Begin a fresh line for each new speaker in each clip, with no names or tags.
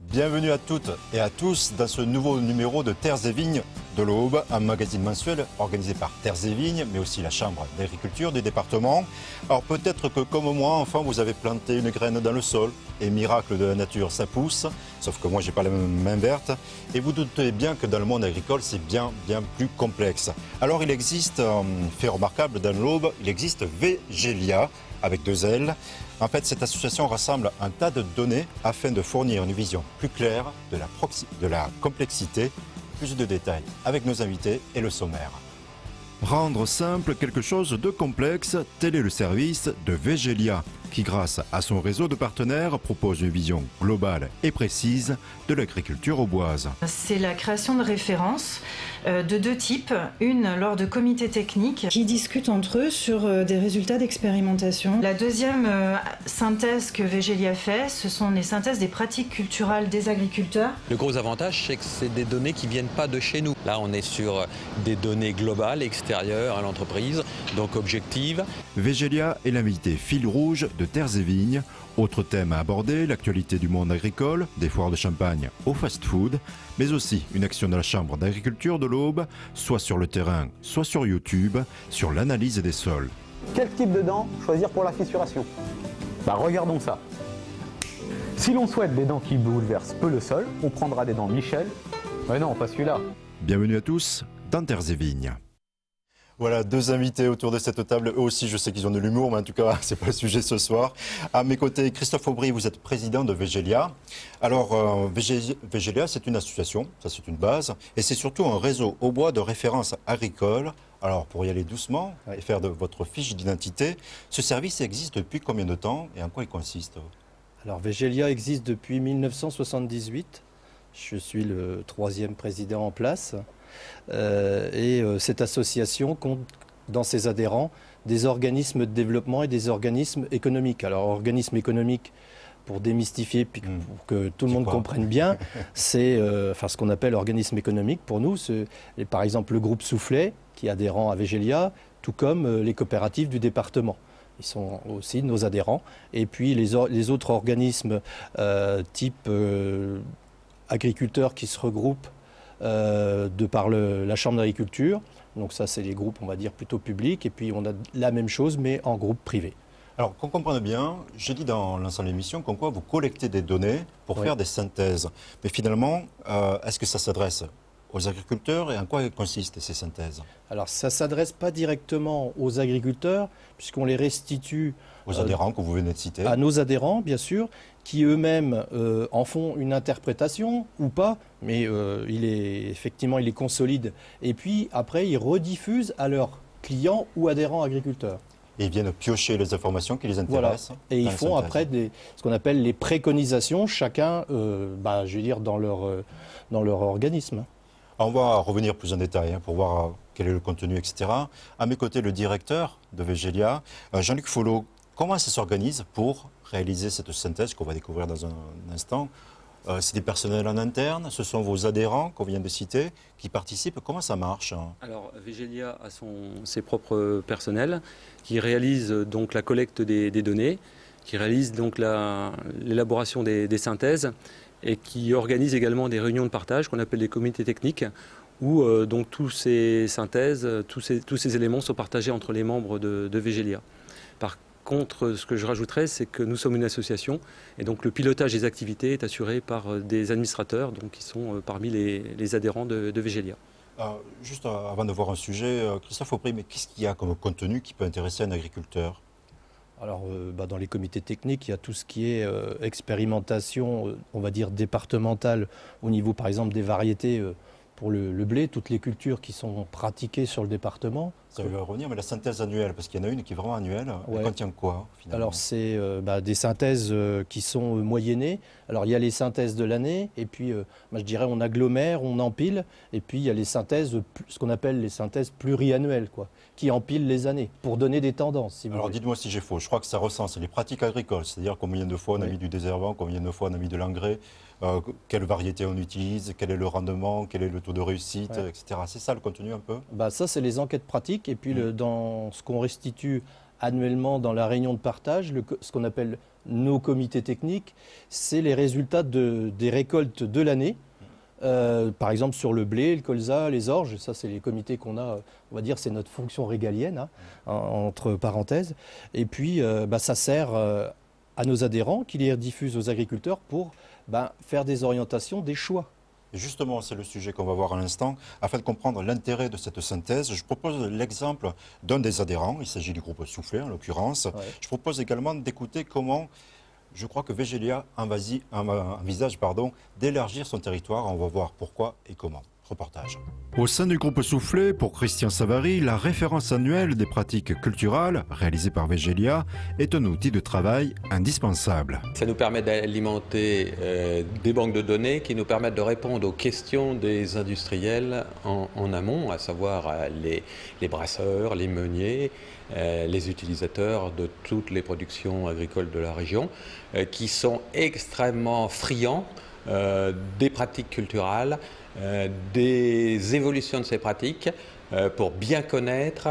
Bienvenue à toutes et à tous dans ce nouveau numéro de Terres et Vignes de l'Aube, un magazine mensuel organisé par Terres et Vignes, mais aussi la Chambre d'agriculture du département. Alors peut-être que comme moi, enfant, vous avez planté une graine dans le sol et miracle de la nature, ça pousse, sauf que moi, j'ai pas la même main verte. Et vous doutez bien que dans le monde agricole, c'est bien plus complexe. Alors il existe, fait remarquable dans l'Aube, il existe Vegelia, avec 2 L. En fait, cette association rassemble un tas de données afin de fournir une vision plus claire de la complexité, plus de détails avec nos invités et le sommaire. Rendre simple quelque chose de complexe, tel est le service de Vegelia, qui grâce à son réseau de partenaires propose une vision globale et précise de l'agriculture auboise.
C'est la création de références de 2 types. Une lors de comités techniques qui discutent entre eux sur des résultats d'expérimentation. La deuxième synthèse que Vegelia fait, ce sont les synthèses des pratiques culturales des agriculteurs.
Le gros avantage, c'est que c'est des données qui ne viennent pas de chez nous. Là, on est sur des données globales, extérieures à l'entreprise, donc objectives.
Vegelia est l'invité fil rouge de Terres et Vignes. Autre thème à aborder, l'actualité du monde agricole, des foires de champagne au fast-food, mais aussi une action de la Chambre d'agriculture de l'Aube, soit sur le terrain, soit sur YouTube, sur l'analyse des sols.
Quel type de dents choisir pour la fissuration? Regardons ça. Si l'on souhaite des dents qui bouleversent peu le sol, on prendra des dents Michel. Mais non, pas celui-là.
Bienvenue à tous dans Terres et Vignes. Voilà, 2 invités autour de cette table. Eux aussi, je sais qu'ils ont de l'humour, mais en tout cas, ce n'est pas le sujet ce soir. À mes côtés, Christophe Aubry, vous êtes président de Vegelia. Alors, Vegelia, c'est une association, ça c'est une base, et c'est surtout un réseau au bois de référence agricole. Alors, pour y aller doucement et faire de votre fiche d'identité, ce service existe depuis combien de temps et en quoi il consiste?
Alors, Vegelia existe depuis 1978. Je suis le 3e président en place. Cette association compte dans ses adhérents des organismes de développement et des organismes économiques. Alors, organismes économiques, pour démystifier, puis pour que tout le monde comprenne bien, c'est ce qu'on appelle organisme économique pour nous. C'est par exemple le groupe Soufflet, qui est adhérent à Vegelia, tout comme les coopératives du département. Ils sont aussi nos adhérents. Et puis les autres organismes type agriculteurs qui se regroupent de par la Chambre d'agriculture. Donc ça, c'est les groupes, on va dire, plutôt publics. Et puis on a la même chose, mais en groupe privé.
Alors, qu'on comprenne bien, j'ai dit dans l'ensemble de l'émission qu'en quoi vous collectez des données pour faire des synthèses. Mais finalement, est-ce que ça s'adresse aux agriculteurs et en quoi consistent ces synthèses?
Alors, ça ne s'adresse pas directement aux agriculteurs, puisqu'on les restitue
aux adhérents que vous venez de citer.
À nos adhérents, bien sûr, qui eux-mêmes en font une interprétation ou pas, mais effectivement, il les consolide. Et puis, après, ils rediffusent à leurs clients ou adhérents agriculteurs.
Et ils viennent piocher les informations qui les intéressent.
Voilà. Et ils font après ce qu'on appelle les préconisations, chacun, je veux dire, dans leur organisme.
On va revenir plus en détail pour voir quel est le contenu, etc. À mes côtés, le directeur de Vegelia, Jean-Luc Follot. Comment ça s'organise pour réaliser cette synthèse qu'on va découvrir dans un instant? C'est des personnels en interne, ce sont vos adhérents qu'on vient de citer qui participent. Comment ça marche?
Alors, Vegelia a ses propres personnels qui réalisent donc la collecte des données, qui réalisent donc l'élaboration des synthèses et qui organisent également des réunions de partage qu'on appelle des comités techniques où donc tous ces synthèses, tous ces éléments sont partagés entre les membres de Vegelia. Par contre, ce que je rajouterais, c'est que nous sommes une association et donc le pilotage des activités est assuré par des administrateurs donc, qui sont parmi les adhérents de Vegelia.
Juste avant de voir un sujet, Christophe Aubry, mais qu'est-ce qu'il y a comme contenu qui peut intéresser un agriculteur?
Alors, dans les comités techniques, il y a tout ce qui est expérimentation, on va dire départementale, au niveau par exemple des variétés pour le blé, toutes les cultures qui sont pratiquées sur le département.
Ça va revenir, mais la synthèse annuelle, parce qu'il y en a une qui est vraiment annuelle, elle contient quoi finalement?
Alors c'est des synthèses qui sont moyennées. Alors il y a les synthèses de l'année, et puis je dirais on agglomère, on empile, et puis il y a les synthèses, ce qu'on appelle les synthèses pluriannuelles, qui empilent les années, pour donner des tendances. Si
Alors dites-moi si j'ai faux, je crois que ça recense les pratiques agricoles, c'est-à-dire combien de fois on a mis du désherbant, combien de fois on a mis de l'engrais, quelle variété on utilise, quel est le rendement, quel est le taux de réussite, etc. C'est ça le contenu un peu?
Ça c'est les enquêtes pratiques. Et puis dans ce qu'on restitue annuellement dans la réunion de partage, ce qu'on appelle nos comités techniques, c'est les résultats des récoltes de l'année. Par exemple sur le blé, le colza, les orges, ça c'est les comités qu'on a, on va dire c'est notre fonction régalienne, hein, entre parenthèses. Et puis ça sert à nos adhérents qui les diffusent aux agriculteurs pour faire des orientations, des choix.
Et justement, c'est le sujet qu'on va voir à l'instant. Afin de comprendre l'intérêt de cette synthèse, je propose l'exemple d'un des adhérents, il s'agit du groupe Soufflet en l'occurrence. Ouais. Je propose également d'écouter comment... Je crois que Vegelia envisage d'élargir son territoire. On va voir pourquoi et comment. Reportage. Au sein du groupe Soufflet, pour Christian Savary, la référence annuelle des pratiques culturales réalisée par Vegelia est un outil de travail indispensable.
Ça nous permet d'alimenter des banques de données qui nous permettent de répondre aux questions des industriels en amont, à savoir les brasseurs, les meuniers, les utilisateurs de toutes les productions agricoles de la région, qui sont extrêmement friands des pratiques culturelles, des évolutions de ces pratiques, pour bien connaître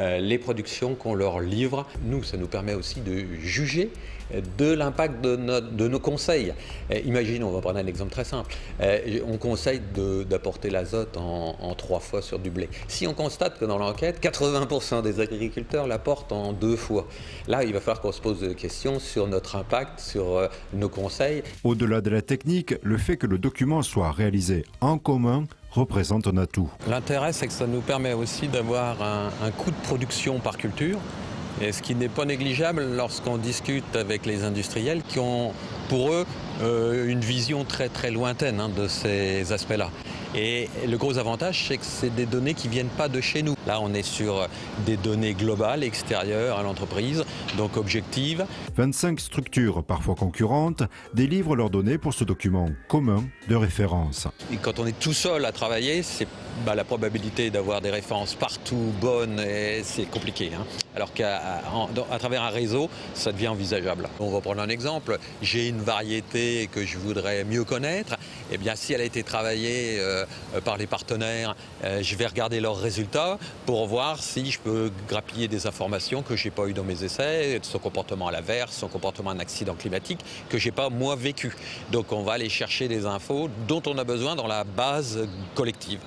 les productions qu'on leur livre. Nous, ça nous permet aussi de juger de l'impact de nos conseils. Imaginons, on va prendre un exemple très simple, on conseille d'apporter l'azote en 3 fois sur du blé. Si on constate que dans l'enquête, 80% des agriculteurs l'apportent en 2 fois, là il va falloir qu'on se pose des questions sur notre impact, sur nos conseils.
Au-delà de la technique, le fait que le document soit réalisé en commun représente un atout.
L'intérêt, c'est que ça nous permet aussi d'avoir un coût de production par culture, et ce qui n'est pas négligeable lorsqu'on discute avec les industriels qui ont pour eux une vision très très lointaine de ces aspects-là. Et le gros avantage, c'est que c'est des données qui ne viennent pas de chez nous. Là, on est sur des données globales, extérieures à l'entreprise, donc objectives.
25 structures, parfois concurrentes, délivrent leurs données pour ce document commun de référence.
Et quand on est tout seul à travailler, c'est la probabilité d'avoir des références partout bonnes, c'est compliqué. Alors qu'à travers un réseau, ça devient envisageable. On va prendre un exemple. J'ai une variété que je voudrais mieux connaître. Eh bien, si elle a été travaillée par les partenaires, je vais regarder leurs résultats pour voir si je peux grappiller des informations que je n'ai pas eues dans mes essais, son comportement à l'averse, son comportement en accident climatique, que je n'ai pas moi vécu. Donc on va aller chercher des infos dont on a besoin dans la base collective.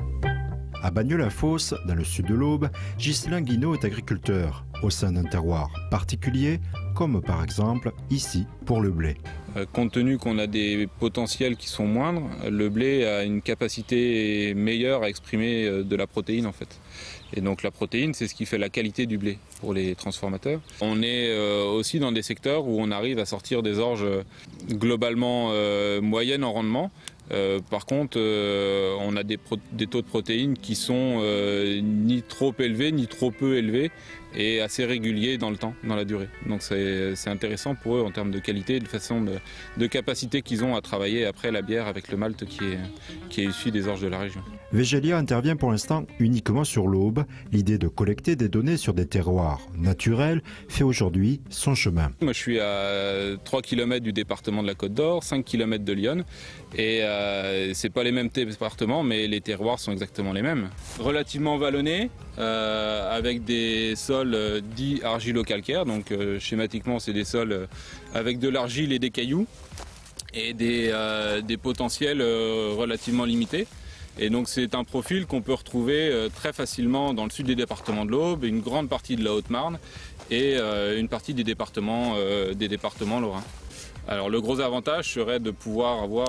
À Bagnols-la-Fosse, dans le sud de l'Aube, Ghislain Guinaud est agriculteur au sein d'un terroir particulier, comme par exemple ici pour le blé.
Compte tenu qu'on a des potentiels qui sont moindres, le blé a une capacité meilleure à exprimer de la protéine en fait. Et donc la protéine, c'est ce qui fait la qualité du blé pour les transformateurs. On est aussi dans des secteurs où on arrive à sortir des orges globalement moyennes en rendement. Par contre, on a des taux de protéines qui sont ni trop élevés ni trop peu élevés et assez réguliers dans le temps, dans la durée. Donc c'est intéressant pour eux en termes de qualité et de façon de capacité qu'ils ont à travailler après la bière avec le malt qui est issu des orges de la région.
Vegelia intervient pour l'instant uniquement sur l'Aube. L'idée de collecter des données sur des terroirs naturels fait aujourd'hui son chemin.
Moi je suis à 3 km du département de la Côte d'Or, 5 km de Lyon et c'est pas les mêmes départements mais les terroirs sont exactement les mêmes. Relativement vallonnés, avec des sols dits argilo-calcaires, donc schématiquement c'est des sols avec de l'argile et des cailloux et des potentiels relativement limités. Et donc c'est un profil qu'on peut retrouver très facilement dans le sud des départements de l'Aube, une grande partie de la Haute-Marne et une partie des départements lorrains. Alors le gros avantage serait de pouvoir avoir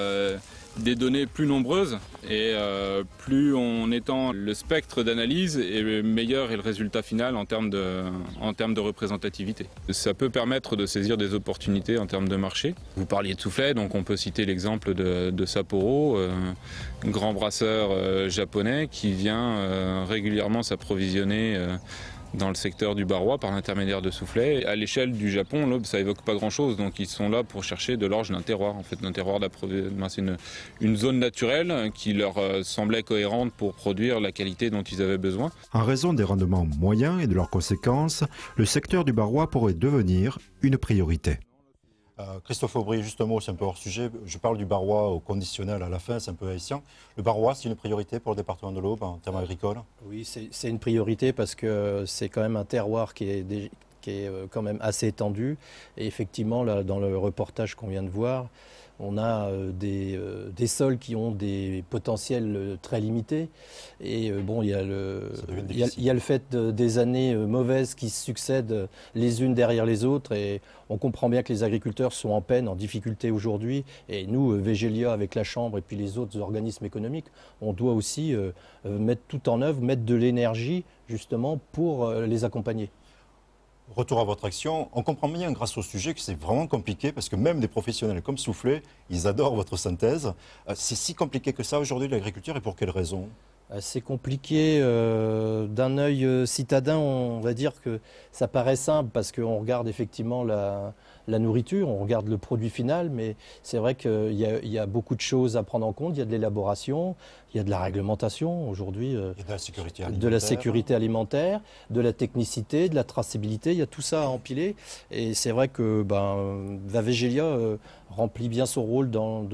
des données plus nombreuses et plus on étend le spectre d'analyse et meilleur est le résultat final en termes de représentativité. Ça peut permettre de saisir des opportunités en termes de marché. Vous parliez de Soufflet, donc on peut citer l'exemple de Sapporo, un grand brasseur japonais qui vient régulièrement s'approvisionner dans le secteur du Barrois par l'intermédiaire de Soufflet. À l'échelle du Japon, l'Aube, ça évoque pas grand-chose, donc ils sont là pour chercher de l'orge d'un terroir. En fait, d'un terroir d'approvisionnement, c'est une zone naturelle qui leur semblait cohérente pour produire la qualité dont ils avaient besoin.
En raison des rendements moyens et de leurs conséquences, le secteur du Barrois pourrait devenir une priorité. Christophe Aubry, justement, c'est un peu hors sujet. Je parle du Barrois au conditionnel à la fin, c'est un peu haïtien. Le Barrois, c'est une priorité pour le département de l'Aube en termes agricoles?
Oui, c'est une priorité parce que c'est quand même un terroir qui qui est quand même assez étendue. Et effectivement, là, dans le reportage qu'on vient de voir, on a des sols qui ont des potentiels très limités. Et bon, il y a le fait des années mauvaises qui se succèdent les unes derrière les autres. Et on comprend bien que les agriculteurs sont en peine, en difficulté aujourd'hui. Et nous, Vegelia, avec la Chambre et puis les autres organismes économiques, on doit aussi mettre tout en œuvre, mettre de l'énergie justement pour les accompagner.
Retour à votre action, on comprend bien grâce au sujet que c'est vraiment compliqué parce que même des professionnels comme Soufflet, ils adorent votre synthèse. C'est si compliqué que ça aujourd'hui l'agriculture et pour quelles raisons?
C'est compliqué. D'un œil citadin, on va dire que ça paraît simple parce qu'on regarde effectivement la nourriture, on regarde le produit final, mais c'est vrai qu'il y a beaucoup de choses à prendre en compte. Il y a de l'élaboration, il y a de la réglementation aujourd'hui,
il y a de la sécurité alimentaire.
De la sécurité alimentaire, de la technicité, de la traçabilité, il y a tout ça à empiler. Et c'est vrai que Vegelia remplit bien son rôle dans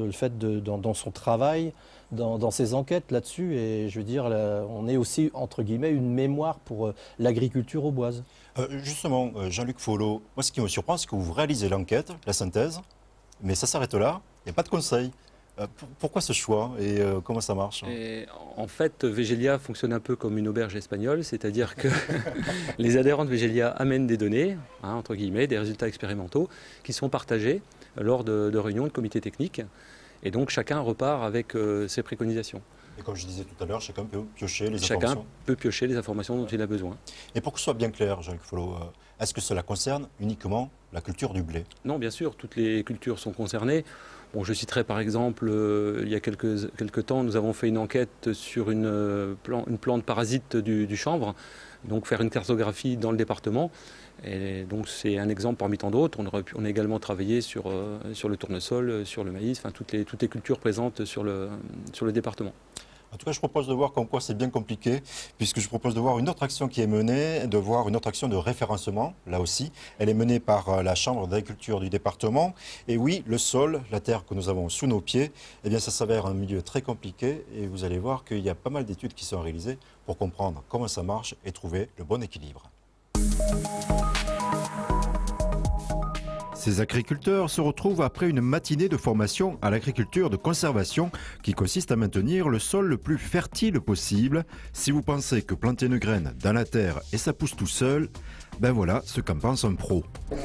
son travail, dans ses enquêtes là-dessus. Et je veux dire, on est aussi, entre guillemets, une mémoire pour l'agriculture auboise.
Justement, Jean-Luc Follot, moi ce qui me surprend, c'est que vous réalisez l'enquête, la synthèse, mais ça s'arrête là, il n'y a pas de conseil. Pourquoi ce choix et comment ça marche?
En fait, Vegelia fonctionne un peu comme une auberge espagnole, c'est-à-dire que les adhérents de Vegelia amènent des données, entre guillemets, des résultats expérimentaux, qui sont partagés lors de réunions de comités techniques. Et donc chacun repart avec ses préconisations.
Et comme je disais tout à l'heure, chacun peut piocher les
informations.
Chacun
peut piocher les informations dont il a besoin.
Et pour que ce soit bien clair, Jean-Luc Follot, est-ce que cela concerne uniquement la culture du blé?
Non, bien sûr, toutes les cultures sont concernées. Bon, je citerai par exemple, il y a quelques temps, nous avons fait une enquête sur une plante parasite du chanvre, donc faire une cartographie dans le département. Et donc c'est un exemple parmi tant d'autres. On a également travaillé sur le tournesol, sur le maïs, enfin toutes les cultures présentes sur le département.
En tout cas, je propose de voir comme quoi c'est bien compliqué, puisque je propose de voir une autre action qui est menée, de voir une autre action de référencement, là aussi. Elle est menée par la Chambre d'agriculture du département. Et oui, le sol, la terre que nous avons sous nos pieds, eh bien, ça s'avère un milieu très compliqué. Et vous allez voir qu'il y a pas mal d'études qui sont réalisées pour comprendre comment ça marche et trouver le bon équilibre. Ces agriculteurs se retrouvent après une matinée de formation à l'agriculture de conservation qui consiste à maintenir le sol le plus fertile possible. Si vous pensez que planter une graine dans la terre et ça pousse tout seul, ben voilà ce qu'en pense un pro.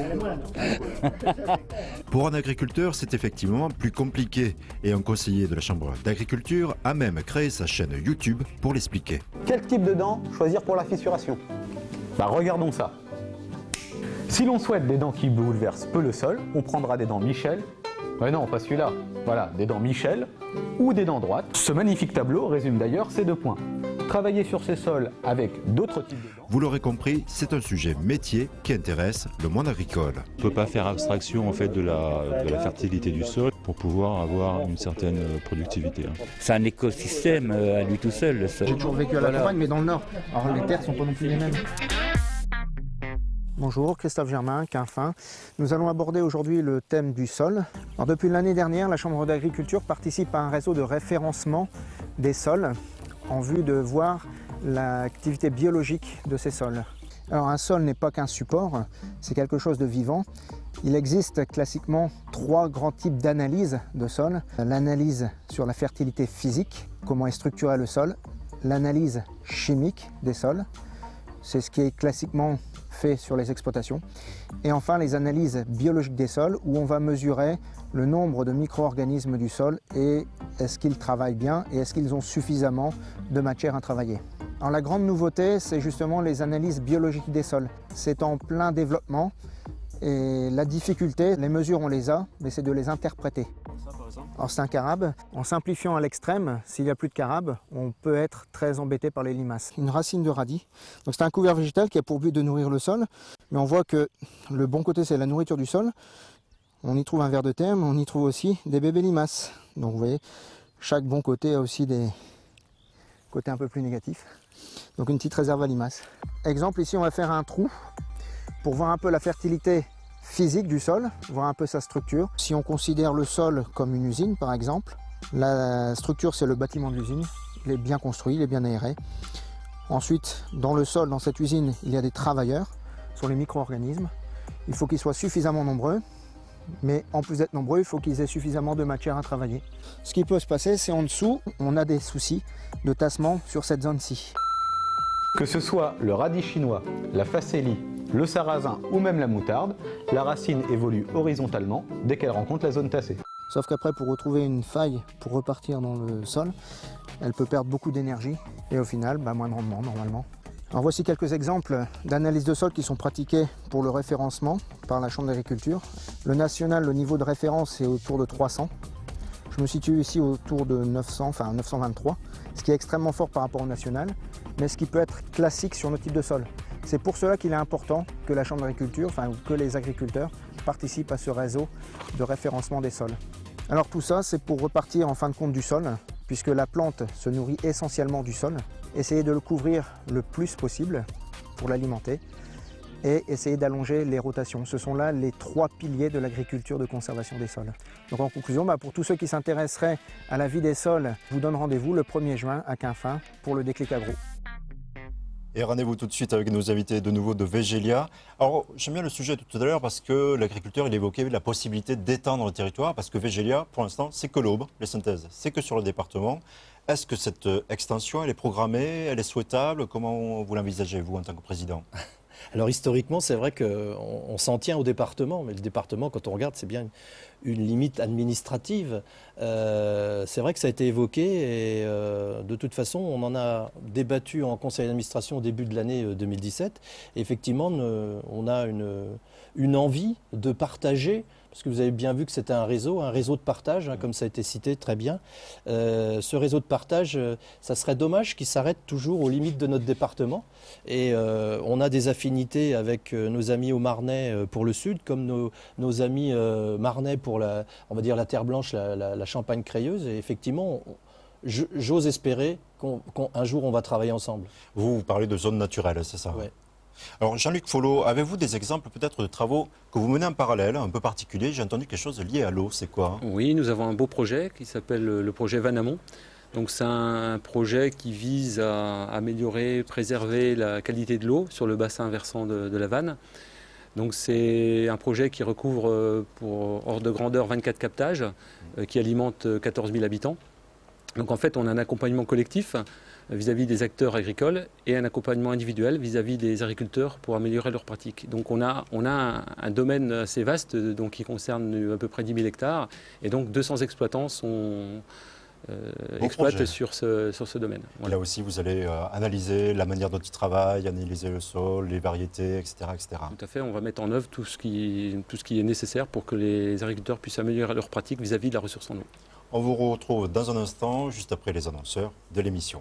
Pour un agriculteur, c'est effectivement plus compliqué et un conseiller de la Chambre d'agriculture a même créé sa chaîne YouTube pour l'expliquer.
Quel type de dents choisir pour la fissuration? Regardons ça. Si l'on souhaite des dents qui bouleversent peu le sol, on prendra des dents Michel. Non, pas celui-là. Voilà, des dents Michel ou des dents droites. Ce magnifique tableau résume d'ailleurs ces 2 points. Travailler sur ces sols avec d'autres types de dents.
Vous l'aurez compris, c'est un sujet métier qui intéresse le monde agricole.
On ne peut pas faire abstraction en fait de la fertilité du sol pour pouvoir avoir une certaine productivité.
C'est un écosystème à lui tout seul, le sol.
J'ai toujours vécu à la campagne, mais dans le nord. Alors les terres ne sont pas non plus les mêmes. Bonjour, Christophe Germain, Quinfin. Nous allons aborder aujourd'hui le thème du sol. Alors, depuis l'année dernière, la Chambre d'agriculture participe à un réseau de référencement des sols en vue de voir l'activité biologique de ces sols. Alors un sol n'est pas qu'un support, c'est quelque chose de vivant. Il existe classiquement 3 grands types d'analyse de sol. L'analyse sur la fertilité physique, comment est structuré le sol. L'analyse chimique des sols, c'est ce qui est classiquement fait sur les exploitations. Et enfin les analyses biologiques des sols où on va mesurer le nombre de micro-organismes du sol et est-ce qu'ils travaillent bien et est-ce qu'ils ont suffisamment de matière à travailler. Alors la grande nouveauté, c'est justement les analyses biologiques des sols. C'est en plein développement et la difficulté, les mesures on les a, mais c'est de les interpréter. Alors c'est un carabe. En simplifiant à l'extrême, s'il n'y a plus de carabe, on peut être très embêté par les limaces. Une racine de radis. Donc c'est un couvert végétal qui a pour but de nourrir le sol. Mais on voit que le bon côté, c'est la nourriture du sol. On y trouve un ver de terre, mais on y trouve aussi des bébés limaces. Donc vous voyez, chaque bon côté a aussi des côtés un peu plus négatifs. Donc une petite réserve à limaces. Exemple, ici on va faire un trou pour voir un peu la fertilité physique du sol, voir un peu sa structure. Si on considère le sol comme une usine par exemple, la structure c'est le bâtiment de l'usine, il est bien construit, il est bien aéré. Ensuite, dans le sol, dans cette usine, il y a des travailleurs. sur les micro-organismes. Il faut qu'ils soient suffisamment nombreux, mais en plus d'être nombreux, il faut qu'ils aient suffisamment de matière à travailler. Ce qui peut se passer, c'est en dessous, on a des soucis de tassement sur cette zone-ci.
Que ce soit le radis chinois, la facélie, le sarrasin ou même la moutarde, la racine évolue horizontalement dès qu'elle rencontre la zone tassée.
Sauf qu'après, pour retrouver une faille, pour repartir dans le sol, elle peut perdre beaucoup d'énergie et au final, moins de rendement normalement. Alors voici quelques exemples d'analyses de sol qui sont pratiquées pour le référencement par la Chambre d'agriculture. Le national, le niveau de référence est autour de 300. Je me situe ici autour de 900, enfin 923, ce qui est extrêmement fort par rapport au national, mais ce qui peut être classique sur nos types de sols. C'est pour cela qu'il est important que la Chambre d'agriculture, enfin que les agriculteurs participent à ce réseau de référencement des sols. Alors tout ça, c'est pour repartir en fin de compte du sol, puisque la plante se nourrit essentiellement du sol. Essayer de le couvrir le plus possible pour l'alimenter et essayer d'allonger les rotations. Ce sont là les 3 piliers de l'agriculture de conservation des sols. Donc en conclusion, pour tous ceux qui s'intéresseraient à la vie des sols, je vous donne rendez-vous le 1er juin à Quinfin pour le déclic agro.
Et rendez-vous tout de suite avec nos invités de nouveau de Vegelia. Alors, j'aime bien le sujet tout à l'heure parce que l'agriculteur, il évoquait la possibilité d'étendre le territoire parce que Vegelia, pour l'instant, c'est que l'Aube, les synthèses, c'est que sur le département. Est-ce que cette extension, elle est programmée, elle est souhaitable? Comment vous l'envisagez, vous, en tant que président?
Alors historiquement, c'est vrai qu'on s'en tient au département, mais le département, quand on regarde, c'est bien une limite administrative. C'est vrai que ça a été évoqué et de toute façon, on en a débattu en conseil d'administration au début de l'année 2017. Et effectivement, on a une envie de partager, parce que vous avez bien vu que c'était un réseau de partage, comme ça a été cité très bien. Ce réseau de partage, ça serait dommage qu'il s'arrête toujours aux limites de notre département. Et on a des affinités avec nos amis au Marnais pour le sud, comme nos amis marnais pour on va dire la terre blanche, la Champagne crayeuse. Et effectivement, j'ose espérer qu'un jour on va travailler ensemble.
Vous parlez de zones naturelles, c'est ça?
Ouais.
Alors Jean-Luc Follot, avez-vous des exemples peut-être de travaux que vous menez en parallèle, un peu particulier? J'ai entendu quelque chose lié à l'eau, c'est quoi?
Oui, nous avons un beau projet qui s'appelle le projet Vanamont. Donc c'est un projet qui vise à améliorer, préserver la qualité de l'eau sur le bassin versant de la Vanne. Donc c'est un projet qui recouvre pour ordre de grandeur 24 captages qui alimentent 14 000 habitants. Donc en fait on a un accompagnement collectif vis-à-vis des acteurs agricoles et un accompagnement individuel vis-à-vis des agriculteurs pour améliorer leurs pratiques. Donc on a un domaine assez vaste donc, qui concerne à peu près 10 000 hectares et donc 200 exploitants exploitent sur ce domaine.
Voilà. Là aussi vous allez analyser la manière dont ils travaillent, analyser le sol, les variétés, etc., etc.
Tout à fait, on va mettre en œuvre tout ce qui est nécessaire pour que les agriculteurs puissent améliorer leurs pratiques vis-à-vis de la ressource en eau.
On vous retrouve dans un instant, juste après les annonceurs de l'émission.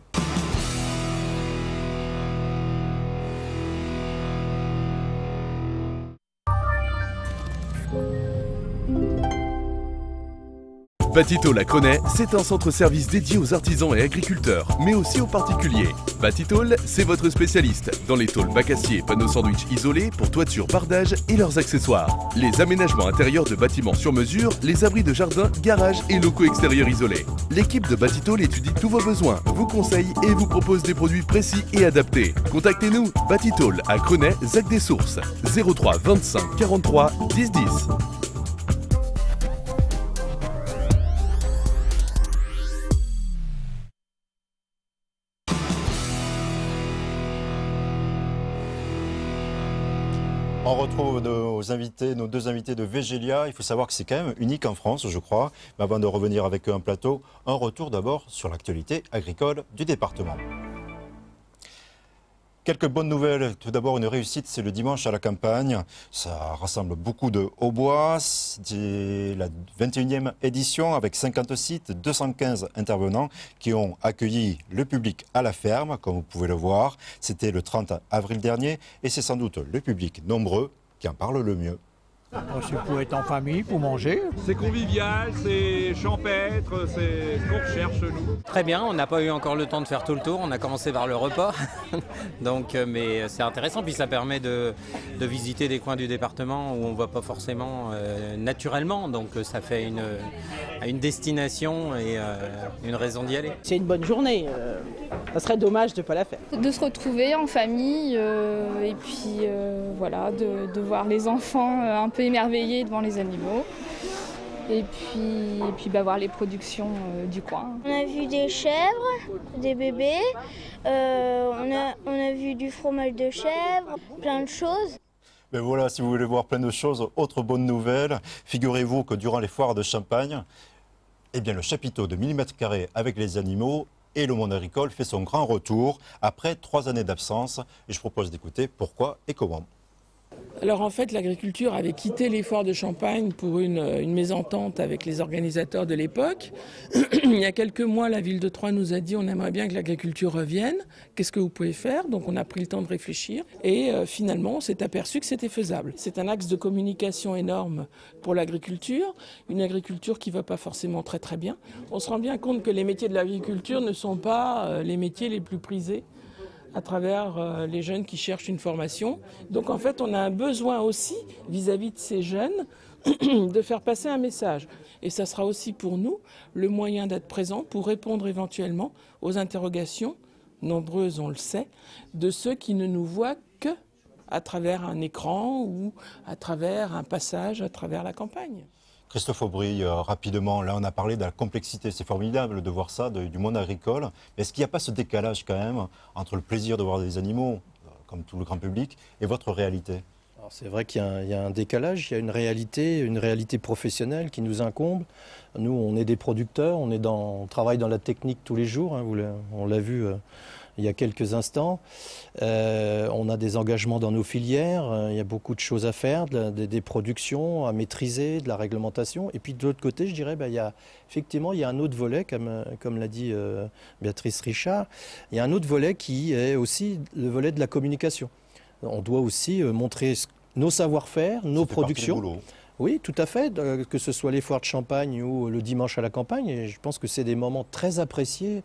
Batitol à Crenay, c'est un centre-service dédié aux artisans et agriculteurs, mais aussi aux particuliers. Batitol, c'est votre spécialiste dans les tôles bac acier, panneaux sandwich isolés pour toiture, bardage et leurs accessoires. Les aménagements intérieurs de bâtiments sur mesure, les abris de jardin, garages et locaux extérieurs isolés. L'équipe de Batitol étudie tous vos besoins, vous conseille et vous propose des produits précis et adaptés. Contactez-nous, Batitol à Crenay, Zac des Sources, 03 25 43 10 10.
On retrouve nos deux invités de Vegelia. Il faut savoir que c'est quand même unique en France, je crois. Mais avant de revenir avec eux en plateau, un retour d'abord sur l'actualité agricole du département. Quelques bonnes nouvelles. Tout d'abord, une réussite, c'est le dimanche à la campagne. Ça rassemble beaucoup de hautbois. C'est la 21e édition avec 50 sites, 215 intervenants qui ont accueilli le public à la ferme, comme vous pouvez le voir. C'était le 30 avril dernier et c'est sans doute le public nombreux qui en parle le mieux.
C'est pour être en famille, pour manger. C'est convivial, c'est champêtre, c'est ce qu'on recherche nous.
Très bien, on n'a pas eu encore le temps de faire tout le tour, on a commencé par le repas. Donc, mais c'est intéressant, puis ça permet de visiter des coins du département où on ne va pas forcément naturellement. Donc ça fait une destination et une raison d'y aller.
C'est une bonne journée. Ça serait dommage de ne pas la faire.
De se retrouver en famille et puis voilà, de voir les enfants un peu émerveillés devant les animaux. Et puis voir les productions du coin.
On a vu des chèvres, des bébés, on a vu du fromage de chèvre, plein de choses.
Mais voilà, si vous voulez voir plein de choses, autre bonne nouvelle, figurez-vous que durant les foires de Champagne, eh bien, le chapiteau de 1000 m² avec les animaux et le monde agricole fait son grand retour après 3 années d'absence. Et je propose d'écouter pourquoi et comment.
Alors en fait, l'agriculture avait quitté les foires de Champagne pour une mésentente avec les organisateurs de l'époque. Il y a quelques mois, la ville de Troyes nous a dit on aimerait bien que l'agriculture revienne. Qu'est-ce que vous pouvez faire? Donc on a pris le temps de réfléchir et finalement on s'est aperçu que c'était faisable. C'est un axe de communication énorme pour l'agriculture, une agriculture qui ne va pas forcément très très bien. On se rend bien compte que les métiers de l'agriculture ne sont pas les métiers les plus prisés à travers les jeunes qui cherchent une formation. Donc en fait, on a un besoin aussi, vis-à-vis de ces jeunes, de faire passer un message. Et ça sera aussi pour nous le moyen d'être présent pour répondre éventuellement aux interrogations, nombreuses on le sait, de ceux qui ne nous voient que à travers un écran ou à travers un passage à travers la campagne.
Christophe Aubry, rapidement, là on a parlé de la complexité, c'est formidable de voir ça du monde agricole. Est-ce qu'il n'y a pas ce décalage quand même entre le plaisir de voir des animaux, comme tout le grand public, et votre réalité?
C'est vrai qu'il y a un décalage, il y a une réalité professionnelle qui nous incombe. Nous, on est des producteurs, on travaille dans la technique tous les jours, hein, on l'a vu il y a quelques instants. On a des engagements dans nos filières, il y a beaucoup de choses à faire, des productions à maîtriser, de la réglementation. Et puis de l'autre côté, je dirais, effectivement, il y a un autre volet, comme l'a dit Béatrice Richard, il y a un autre volet qui est aussi le volet de la communication. On doit aussi montrer nos savoir-faire, nos productions. Oui, tout à fait, que ce soit les foires de Champagne ou le dimanche à la campagne. Et je pense que c'est des moments très appréciés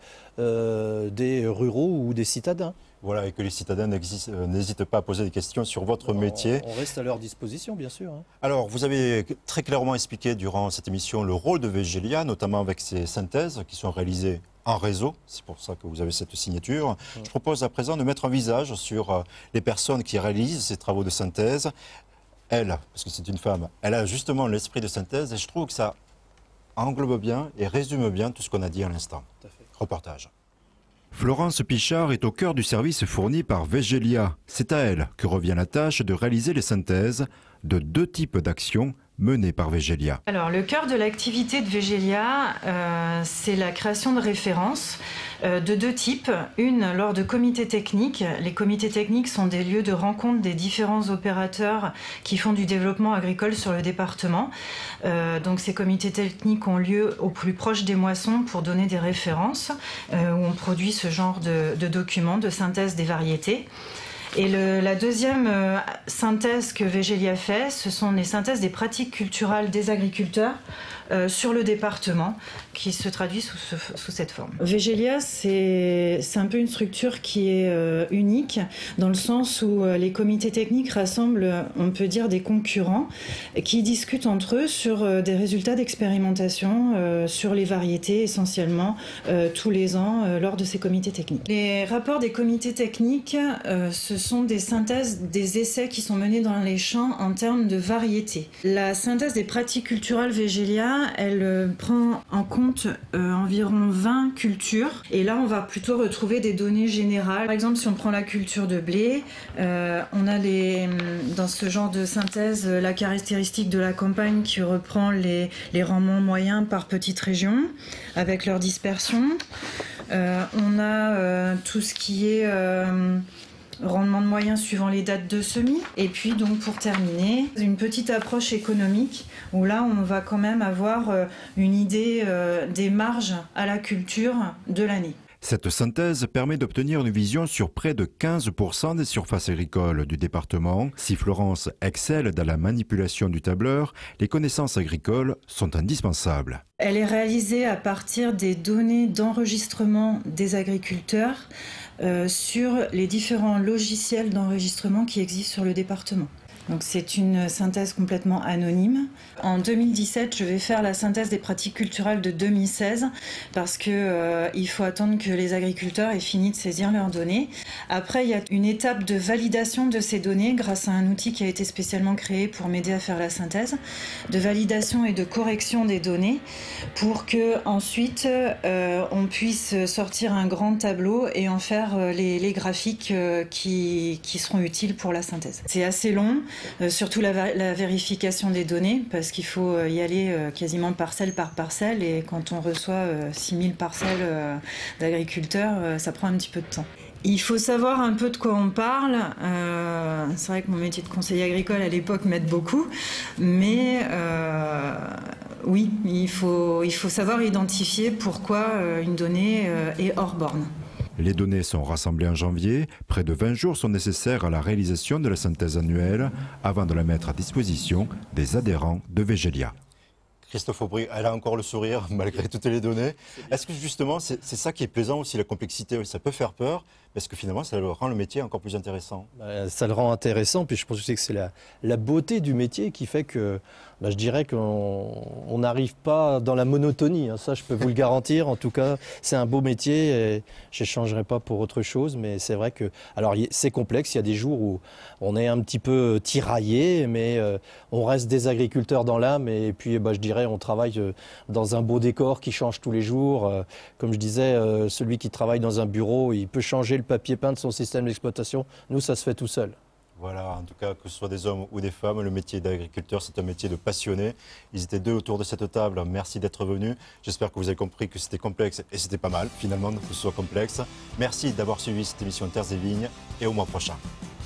des ruraux ou des citadins.
Voilà, et que les citadins n'hésitent pas à poser des questions sur votre métier.
On reste à leur disposition, bien sûr. Hein.
Alors, vous avez très clairement expliqué durant cette émission le rôle de Vegelia, notamment avec ces synthèses qui sont réalisées en réseau. C'est pour ça que vous avez cette signature. Je propose à présent de mettre un visage sur les personnes qui réalisent ces travaux de synthèse. Elle, parce que c'est une femme, elle a justement l'esprit de synthèse et je trouve que ça englobe bien et résume bien tout ce qu'on a dit à l'instant. Reportage. Florence Pichard est au cœur du service fourni par Vegelia. C'est à elle que revient la tâche de réaliser les synthèses de 2 types d'actions menées par Vegelia.
Alors, le cœur de l'activité de Vegelia, c'est la création de références de 2 types. Une lors de comités techniques. Les comités techniques sont des lieux de rencontre des différents opérateurs qui font du développement agricole sur le département. Donc ces comités techniques ont lieu au plus proche des moissons pour donner des références où on produit ce genre de documents de synthèse des variétés. Et la deuxième synthèse que Vegelia fait, ce sont les synthèses des pratiques culturelles des agriculteurs sur le département, qui se traduit sous cette forme. Vegelia, c'est un peu une structure qui est unique, dans le sens où les comités techniques rassemblent, on peut dire, des concurrents qui discutent entre eux sur des résultats d'expérimentation sur les variétés, essentiellement, tous les ans, lors de ces comités techniques. Les rapports des comités techniques, ce sont des synthèses, des essais qui sont menés dans les champs en termes de variétés. La synthèse des pratiques culturelles Vegelia, elle prend en compte environ 20 cultures. Et là, on va plutôt retrouver des données générales. Par exemple, si on prend la culture de blé, on a dans ce genre de synthèse la caractéristique de la campagne qui reprend les rendements moyens par petite région, avec leur dispersion. On a tout ce qui est rendement de moyens suivant les dates de semis. Et puis donc pour terminer, une petite approche économique où là on va quand même avoir une idée des marges à la culture de l'année.
Cette synthèse permet d'obtenir une vision sur près de 15% des surfaces agricoles du département. Si Florence excelle dans la manipulation du tableur, les connaissances agricoles sont indispensables.
Elle est réalisée à partir des données d'enregistrement des agriculteurs sur les différents logiciels d'enregistrement qui existent sur le département. Donc c'est une synthèse complètement anonyme. En 2017, je vais faire la synthèse des pratiques culturelles de 2016 parce que il faut attendre que les agriculteurs aient fini de saisir leurs données. Après, il y a une étape de validation de ces données grâce à un outil qui a été spécialement créé pour m'aider à faire la synthèse, de validation et de correction des données pour que ensuite on puisse sortir un grand tableau et en faire les graphiques qui seront utiles pour la synthèse. C'est assez long, surtout la vérification des données parce qu'il faut y aller quasiment parcelle par parcelle et quand on reçoit 6000 parcelles d'agriculteurs, ça prend un petit peu de temps. Il faut savoir un peu de quoi on parle. C'est vrai que mon métier de conseiller agricole à l'époque m'aide beaucoup, mais oui, il faut savoir identifier pourquoi une donnée est hors borne.
Les données sont rassemblées en janvier. Près de 20 jours sont nécessaires à la réalisation de la synthèse annuelle avant de la mettre à disposition des adhérents de Vegelia. Christophe Aubry, elle a encore le sourire malgré toutes les données. Est-ce que justement, c'est ça qui est plaisant aussi, la complexité, ça peut faire peur, parce que finalement, ça rend le métier encore plus intéressant.
Ça le rend intéressant, puis je pense aussi que c'est la beauté du métier qui fait que je dirais qu'on n'arrive pas dans la monotonie. Ça, je peux vous le garantir. En tout cas, c'est un beau métier et je n'échangerai pas pour autre chose. Mais c'est vrai que, alors c'est complexe. Il y a des jours où on est un petit peu tiraillé, mais on reste des agriculteurs dans l'âme. Et puis, je dirais, on travaille dans un beau décor qui change tous les jours. Comme je disais, celui qui travaille dans un bureau, il peut changer le papier peint de son système d'exploitation. Nous, ça se fait tout seul.
Voilà, en tout cas, que ce soit des hommes ou des femmes, le métier d'agriculteur, c'est un métier de passionné. Ils étaient deux autour de cette table. Merci d'être venus. J'espère que vous avez compris que c'était complexe et c'était pas mal, finalement, que ce soit complexe. Merci d'avoir suivi cette émission Terres et Vignes et au mois prochain.